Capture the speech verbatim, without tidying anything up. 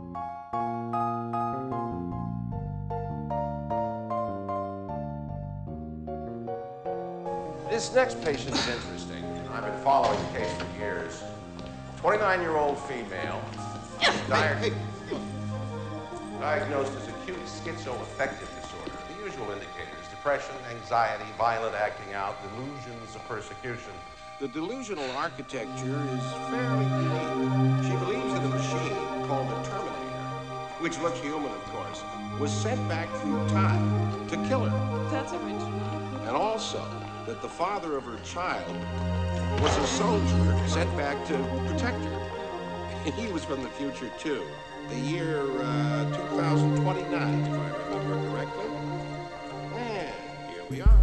This next patient is interesting. I've been following the case for years. twenty-nine-year-old female, di Hey, hey. diagnosed as acute schizoaffective disorder. The usual indicators: depression, anxiety, violent acting out, delusions of persecution. The delusional architecture is fairly unique. She believes that a machine called a Terminator, which looks human, of course, was sent back through time to kill her. That's original. And also that the father of her child was a soldier sent back to protect her. He was from the future, too. The year uh, two thousand twenty-nine, if I remember correctly. And here we are.